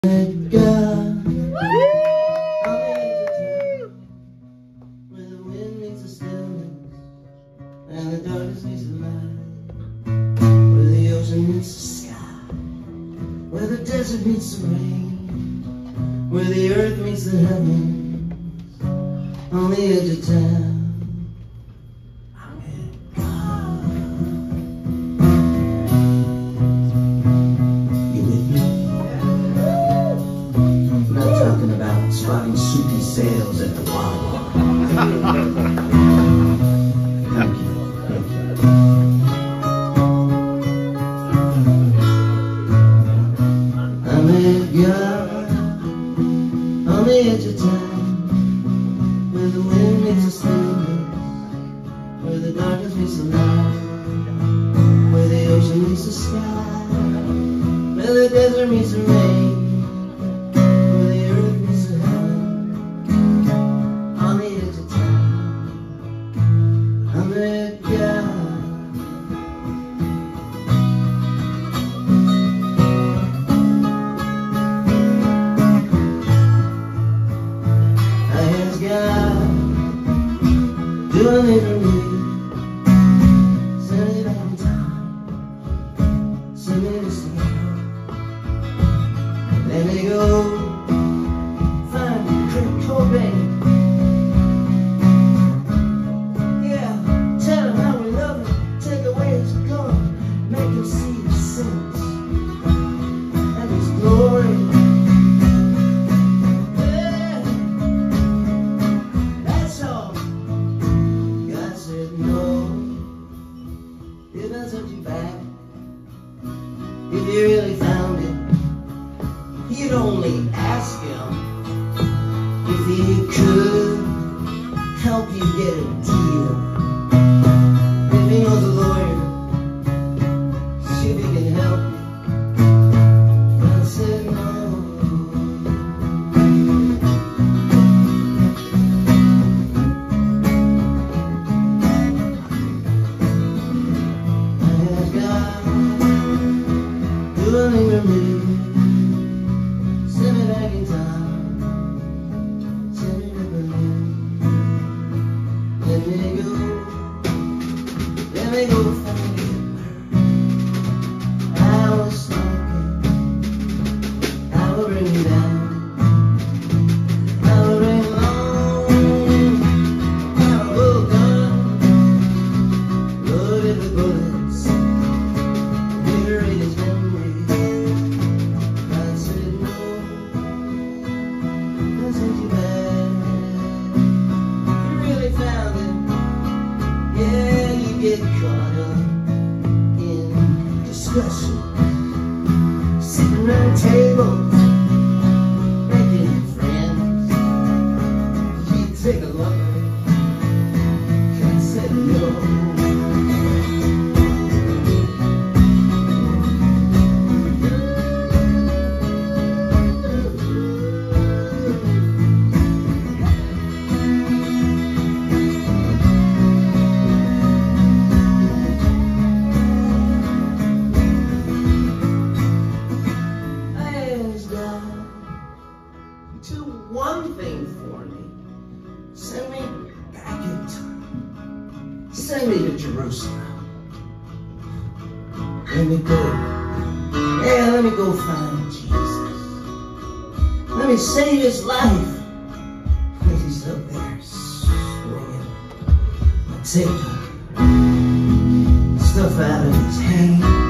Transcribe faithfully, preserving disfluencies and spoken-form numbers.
God, where the wind meets the stillness and the darkness meets the light, where the ocean meets the sky, where the desert meets the rain, where the earth meets the heavens, on the edge of town. Spotting soupy sails at the Wawa. Thank you, thank you. I met God on the edge of town, where the wind meets the stillness, where the darkness meets the light, where the ocean meets the sky, where the desert meets the rain. Do I need to leave? Send me back in time. Send me this again. Let me go find Kurt Cobain. Yeah, tell him how we love him. Take away his gun. Make him see his sins and his glory. If you really found it, you'd only ask him if he could help you get a deal. If he knows a lawyer, see if he can help you. I said no. Remember me, send me back in time, send me to Berlin. Let me go, let me go find it. I was stalking, I will bring you down, I will bring you on, I will go gun, loaded with bullets, literally his memory. Yeah, you get caught up in discussion, sitting around tables, making friends. You take a lover, can't say no. Do one thing for me. Send me back in time. Send me to Jerusalem. Let me go. Yeah, let me go find Jesus. Let me save his life. Because he's up there swinging. I'll take the stuff out of his hand.